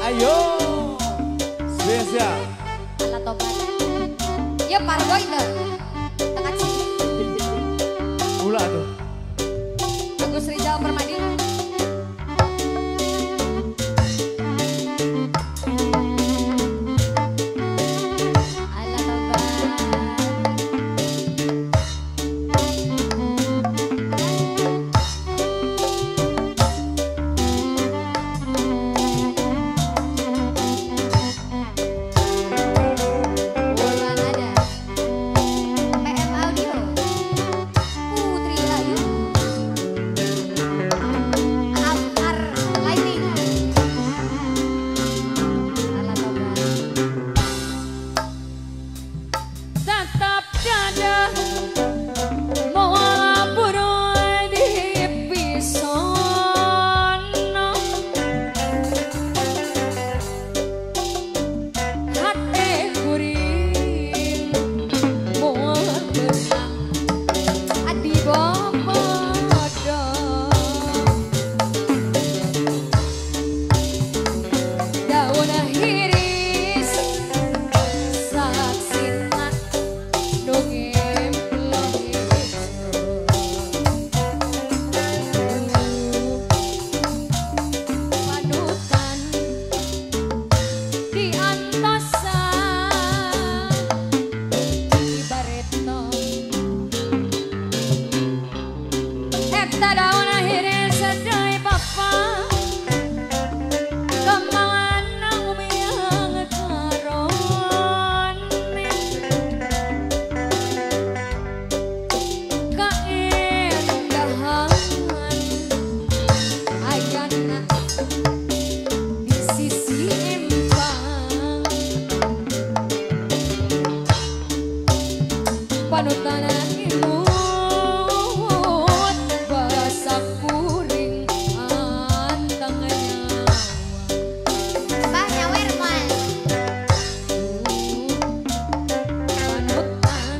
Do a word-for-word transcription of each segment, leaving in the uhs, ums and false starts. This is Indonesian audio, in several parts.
Ayo, spesial. Ala tobat. Ya pargo itu. Tengah sini. Pula tuh. Agus Rizal Permadi. Ala tobat. Bulan ada. P M Audio. Putri Ayu. Amar Lighting. Ala tobat. Tetap dada mola burung di pisono hati kuring mola benang adi bobodo daun hiris saksina dongeng panutan di antasa ibaretno eta daun akhirnya sedai papa kemauan umiang karone keindahan ayana di sisi empang panutan imut bahasa kuring antang nyawa Mbah nyawer mal. panutan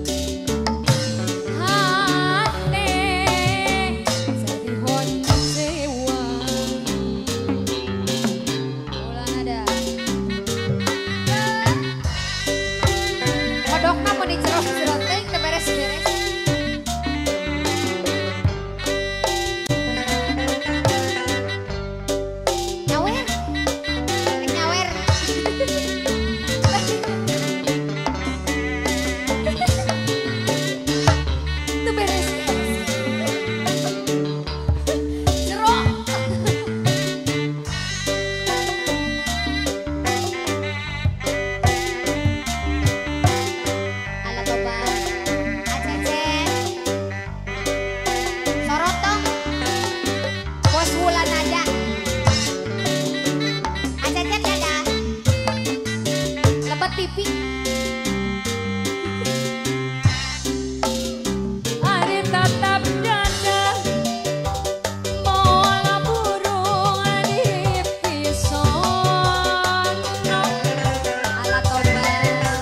hati sadihon sewa Bulan ada. Kodokna mau dicerot-cerot teh teu beres-beres. Nyawer. Rek nyawer. Teu beres-beres. Cerot. Ala tobat. Acece. Sorot dong. Bos Wulan ada. Acece ada. Lebat T V. Ari tatap dada mola burung di pisono Ala tobat.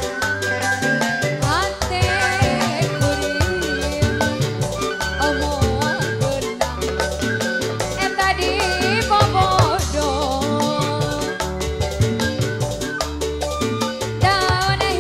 hati kuring moal benang eta di bobodo daun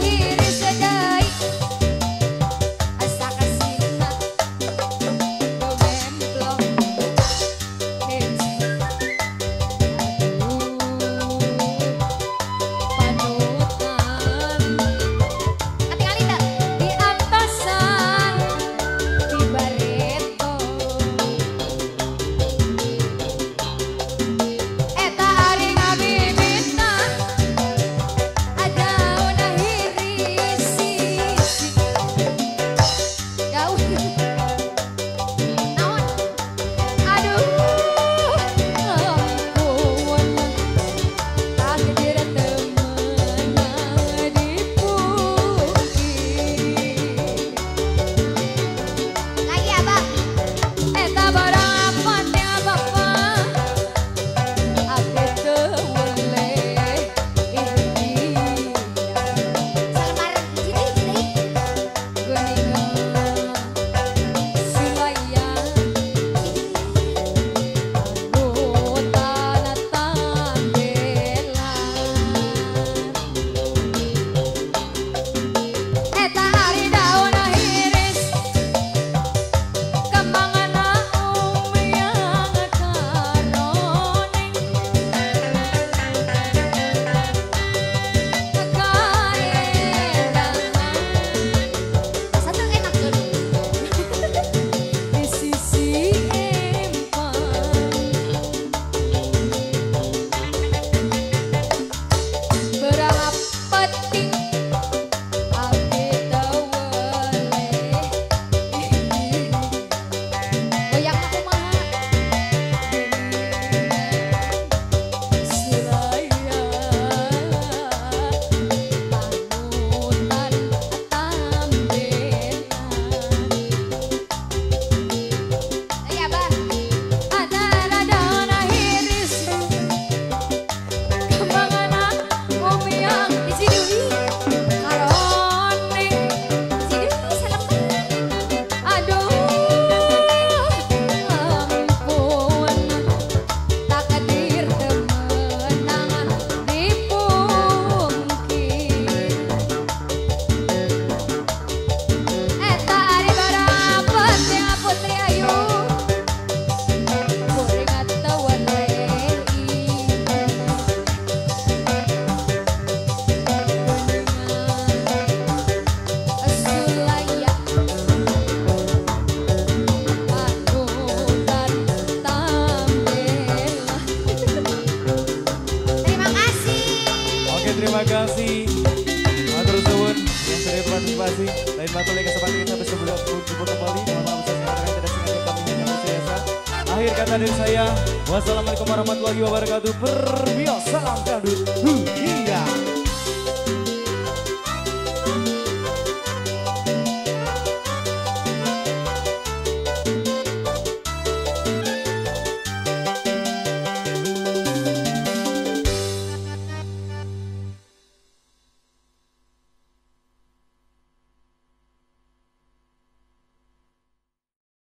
terima kasih. Matur suwun yang sudah berpartisipasi. Lain waktu lain kesempatan kita bisa berjumpa kembali. Mohon maaf saya mengatakan tidak sengaja kami hanya biasa. Akhir kata dari saya, wassalamualaikum warahmatullahi wabarakatuh. Permio salam dangdut.